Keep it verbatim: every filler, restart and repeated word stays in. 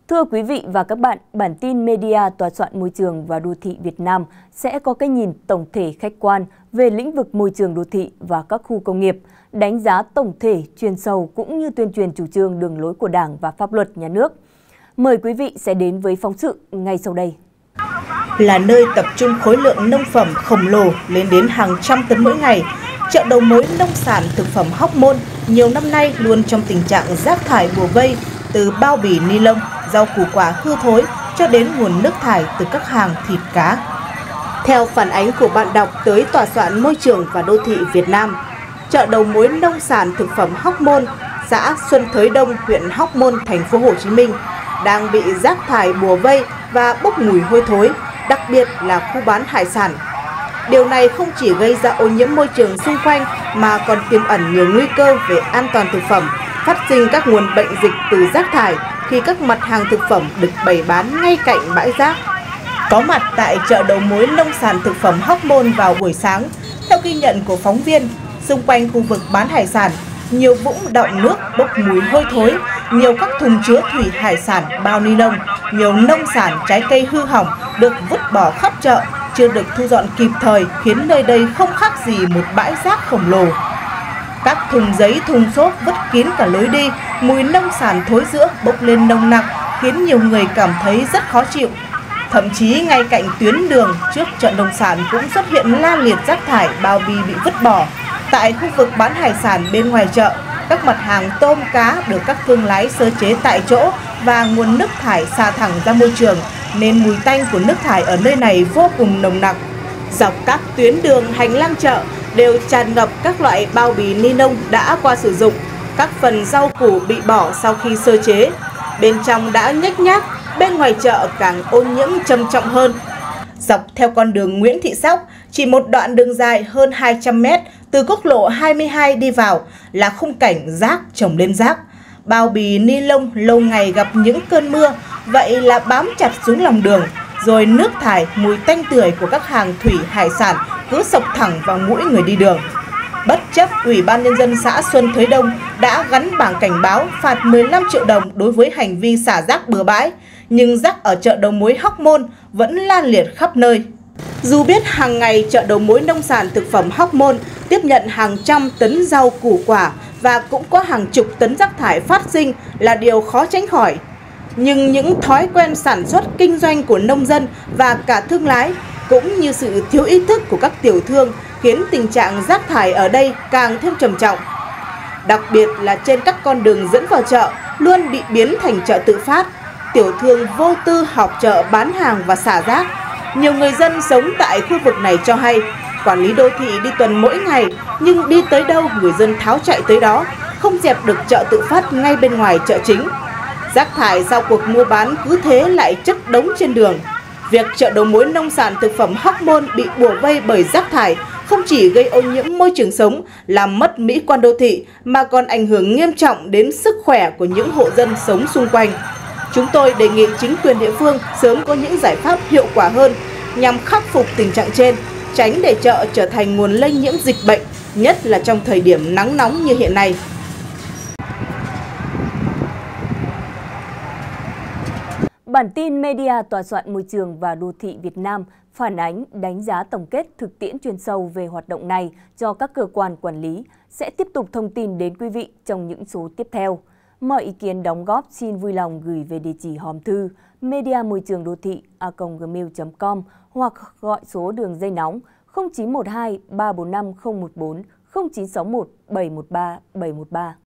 Thưa quý vị và các bạn, bản tin Media Tòa soạn Môi trường và Đô thị Việt Nam sẽ có cái nhìn tổng thể khách quan về lĩnh vực môi trường đô thị và các khu công nghiệp, đánh giá tổng thể, chuyên sâu cũng như tuyên truyền chủ trương đường lối của Đảng và pháp luật nhà nước. Mời quý vị sẽ đến với phóng sự ngay sau đây. Là nơi tập trung khối lượng nông phẩm khổng lồ lên đến hàng trăm tấn mỗi ngày, chợ đầu mối nông sản thực phẩm Hóc Môn nhiều năm nay luôn trong tình trạng rác thải bủa vây, từ bao bì ni lông, rau củ quả hư thối cho đến nguồn nước thải từ các hàng thịt cá. Theo phản ánh của bạn đọc tới Tòa soạn Môi trường và Đô thị Việt Nam, chợ đầu mối nông sản thực phẩm Hóc Môn, xã Xuân Thới Đông, huyện Hóc Môn, thành phố Hồ Chí Minh đang bị rác thải bủa vây và bốc mùi hôi thối, đặc biệt là khu bán hải sản. Điều này không chỉ gây ra ô nhiễm môi trường xung quanh mà còn tiềm ẩn nhiều nguy cơ về an toàn thực phẩm, phát sinh các nguồn bệnh dịch từ rác thải khi các mặt hàng thực phẩm được bày bán ngay cạnh bãi rác. Có mặt tại chợ đầu mối nông sản thực phẩm Hóc Môn vào buổi sáng, theo ghi nhận của phóng viên, xung quanh khu vực bán hải sản, nhiều vũng đọng nước bốc mùi hôi thối, nhiều các thùng chứa thủy hải sản, bao ni lông, nhiều nông sản, trái cây hư hỏng được vứt bỏ khắp chợ, chưa được thu dọn kịp thời, khiến nơi đây không khác gì một bãi rác khổng lồ. Các thùng giấy, thùng xốp vứt kín cả lối đi, mùi nông sản thối rữa bốc lên nồng nặc, khiến nhiều người cảm thấy rất khó chịu. Thậm chí ngay cạnh tuyến đường trước chợ nông sản cũng xuất hiện la liệt rác thải, bao bì bị vứt bỏ. Tại khu vực bán hải sản bên ngoài chợ, các mặt hàng tôm, cá được các thương lái sơ chế tại chỗ và nguồn nước thải xả thẳng ra môi trường, nên mùi tanh của nước thải ở nơi này vô cùng nồng nặc. Dọc các tuyến đường, hành lang chợ đều tràn ngập các loại bao bì ni lông đã qua sử dụng, các phần rau củ bị bỏ sau khi sơ chế. Bên trong đã nhếch nhác, bên ngoài chợ càng ô nhiễm trầm trọng hơn. Dọc theo con đường Nguyễn Thị Sóc, chỉ một đoạn đường dài hơn hai trăm mét từ quốc lộ hai mươi hai đi vào là khung cảnh rác chồng lên rác. Bao bì ni lông lâu ngày gặp những cơn mưa, vậy là bám chặt xuống lòng đường, rồi nước thải, mùi tanh tưởi của các hàng thủy hải sản cứ xộc thẳng vào mũi người đi đường. Bất chấp Ủy ban Nhân dân xã Xuân Thới Đông đã gắn bảng cảnh báo phạt mười lăm triệu đồng đối với hành vi xả rác bừa bãi, nhưng rác ở chợ đầu mối Hóc Môn vẫn lan liệt khắp nơi. Dù biết hàng ngày chợ đầu mối nông sản thực phẩm Hóc Môn tiếp nhận hàng trăm tấn rau củ quả và cũng có hàng chục tấn rác thải phát sinh là điều khó tránh khỏi, nhưng những thói quen sản xuất kinh doanh của nông dân và cả thương lái cũng như sự thiếu ý thức của các tiểu thương khiến tình trạng rác thải ở đây càng thêm trầm trọng. Đặc biệt là trên các con đường dẫn vào chợ luôn bị biến thành chợ tự phát, tiểu thương vô tư họp chợ bán hàng và xả rác. Nhiều người dân sống tại khu vực này cho hay, quản lý đô thị đi tuần mỗi ngày nhưng đi tới đâu người dân tháo chạy tới đó, không dẹp được chợ tự phát ngay bên ngoài chợ chính. Rác thải sau cuộc mua bán cứ thế lại chất đống trên đường. Việc chợ đầu mối nông sản thực phẩm Hóc Môn bị bủa vây bởi rác thải không chỉ gây ô nhiễm môi trường sống, làm mất mỹ quan đô thị mà còn ảnh hưởng nghiêm trọng đến sức khỏe của những hộ dân sống xung quanh. Chúng tôi đề nghị chính quyền địa phương sớm có những giải pháp hiệu quả hơn nhằm khắc phục tình trạng trên, tránh để chợ trở thành nguồn lây nhiễm dịch bệnh, nhất là trong thời điểm nắng nóng như hiện nay. Bản tin Media Tòa soạn Môi trường và Đô thị Việt Nam phản ánh, đánh giá tổng kết thực tiễn chuyên sâu về hoạt động này cho các cơ quan quản lý sẽ tiếp tục thông tin đến quý vị trong những số tiếp theo. Mọi ý kiến đóng góp xin vui lòng gửi về địa chỉ hòm thư media môi trường đô thị a còng gmail chấm com hoặc gọi số đường dây nóng không chín một hai ba bốn năm không một bốn không chín sáu một bảy một ba bảy một ba.